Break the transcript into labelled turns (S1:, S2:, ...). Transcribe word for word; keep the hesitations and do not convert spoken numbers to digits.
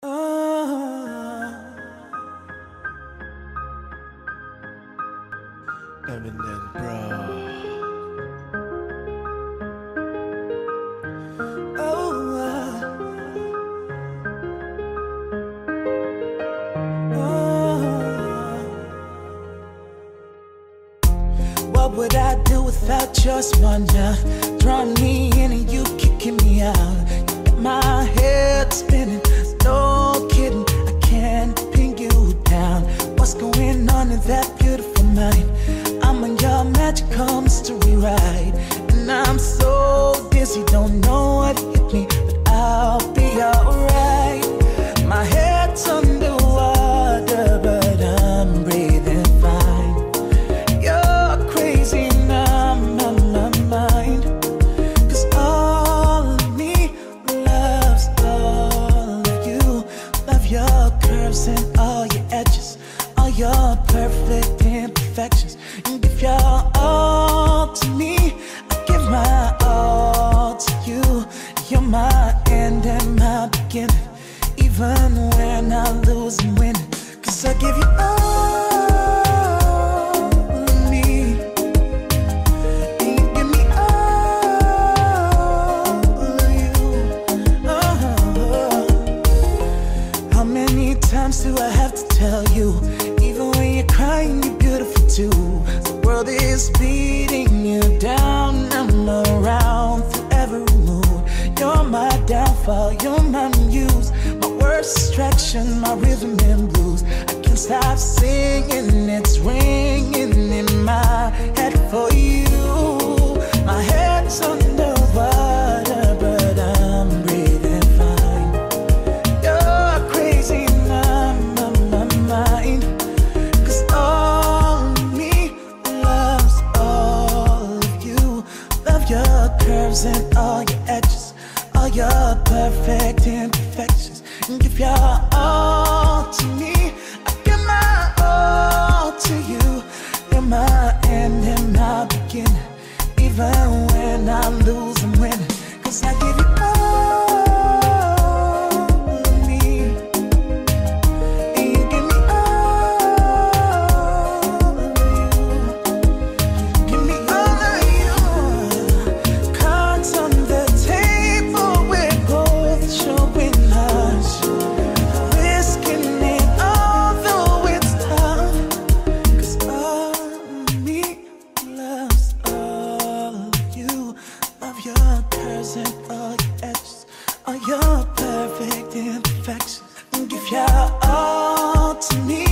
S1: Oh, Eminem, bro. Oh, uh, oh. What would I do without your smart mouth? Drawing me in and you kicking me out. You got my head spinning. No kidding, I can't pin you down. What's going on in that beautiful mind? I'm on your magical mystery ride, and I'm so dizzy, don't know what hit me, but I'll be alright. My head's underwater, but I'm breathing fine. You're crazy now, my, my mind, 'cause all of me loves all of you. Love your curves and all your edges, all your perfect imperfections. You give your all to me, I give my all to you. You're my end and my beginning, even when I lose and win. 'Cause I give you all of me, and you give me all of you. Oh, how many times do I have to tell you? Even when you're crying, you're beautiful too. The world is beating you down, I'm around through every mood. You're my downfall, you're my muse, my worst distraction, my rhythm and blues. I can't stop singing, it's ringing in my head for you. My head's underwater, but I'm breathing fine. You're crazy now, my, my mind, 'cause all of me loves all of you. Love your curves and all your edges, all your perfect imperfections. And give your all to me, I give my all to you. You're my end and my beginning, even when I lose and win. 'Cause I give you all of me, and you give me all of you. Give me all of you. Cards on the table, we're both showing us, risking it although it's tough. 'Cause all of me loves all of you. Love your curves and all your edges, all your perfect imperfections. And give your all to me,